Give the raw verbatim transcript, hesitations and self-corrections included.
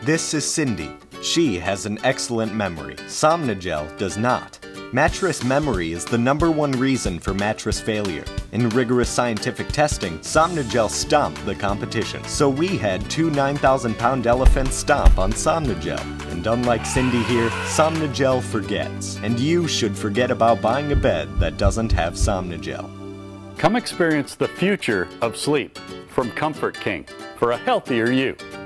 This is Cindy. She has an excellent memory. SOMNI GEL does not. Mattress memory is the number one reason for mattress failure. In rigorous scientific testing, SOMNI GEL stomped the competition. So we had two nine thousand pound elephants stomp on SOMNI GEL. And unlike Cindy here, SOMNI GEL forgets. And you should forget about buying a bed that doesn't have SOMNI GEL. Come experience the future of sleep from Comfort King for a healthier you.